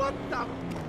What the?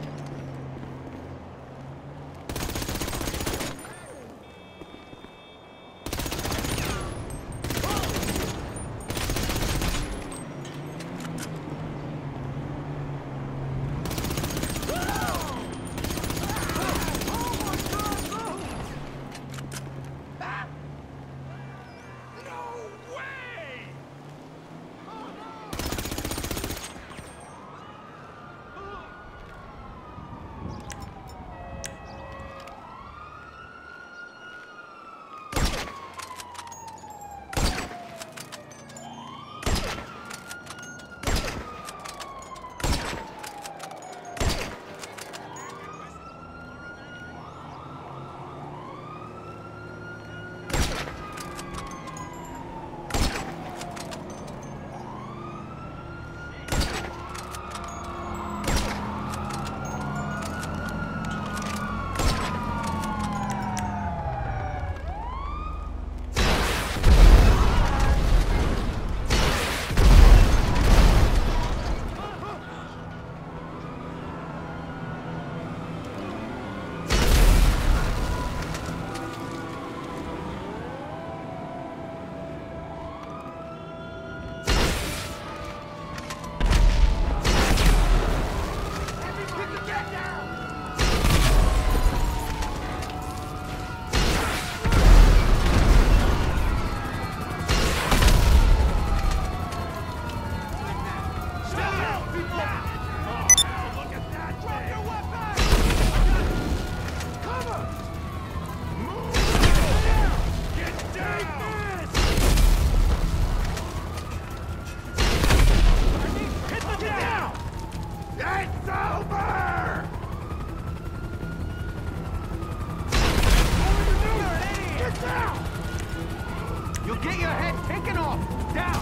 You'll get your head taken off! Down!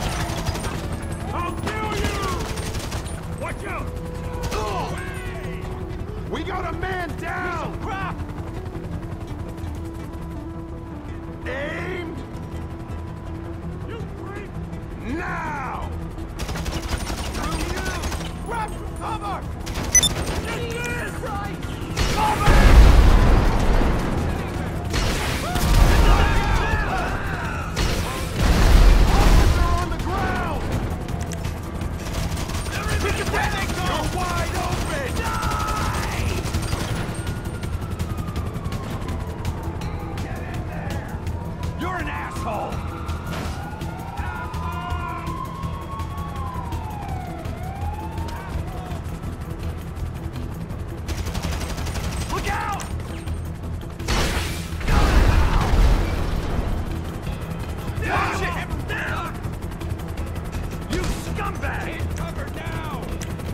I'll kill you! Watch out! We got a man down! Crap! Aim! You freak! Now! Grab cover! Get this! Cover! You're an asshole! Look out! Watch it! Down! You scumbag! Cover now!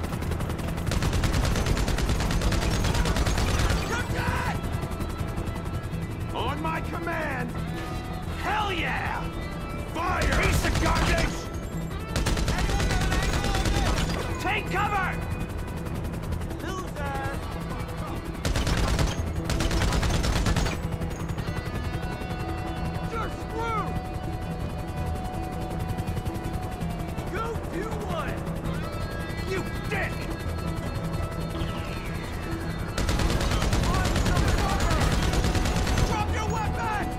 On my command! Hell yeah! Fire! Piece of garbage! Take cover! Loser! You're screwed! Go do one! You dick! Drop your weapon!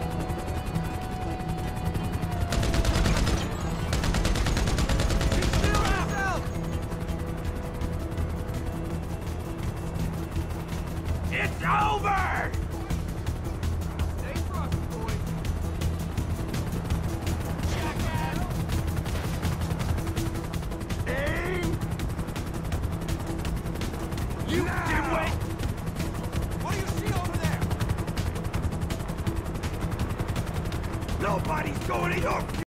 It's over! Stay thrust, boy. Aim! You Now! dimwit! What do you see over there? Nobody's going to your